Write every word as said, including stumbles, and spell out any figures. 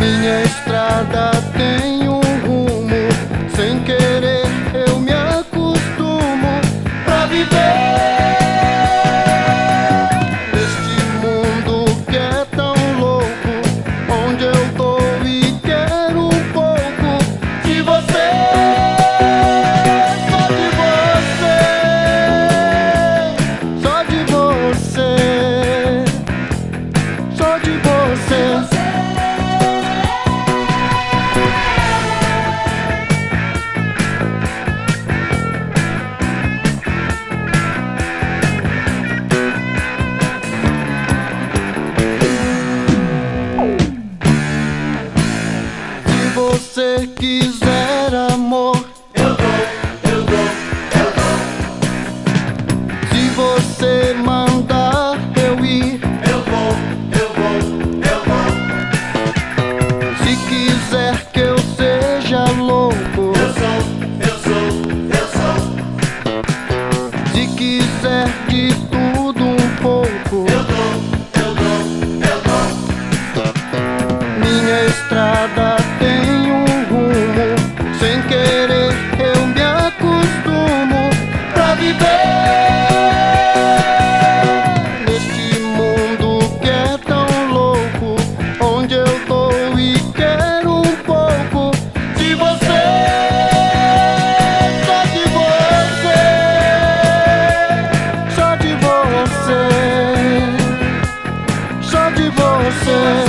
Minha estrada tem um rumo, sem querer eu me acostumo pra viver neste mundo que é tão louco, onde eu tô e quero um pouco de você, só de você, só de você, só de você. Se você quiser amor, eu dou, eu dou, eu dou. se você mandar eu ir, eu vou, eu vou, eu vou. se quiser que eu seja louco, Eu sou, eu sou, eu sou. se quiser de tudo um pouco, Eu dou, eu dou, eu dou. minha estrada tem um rumo, sem querer eu me acostumo pra viver neste mundo que é tão louco, onde eu tô e quero um pouco de você, só de você, só de você, só de você.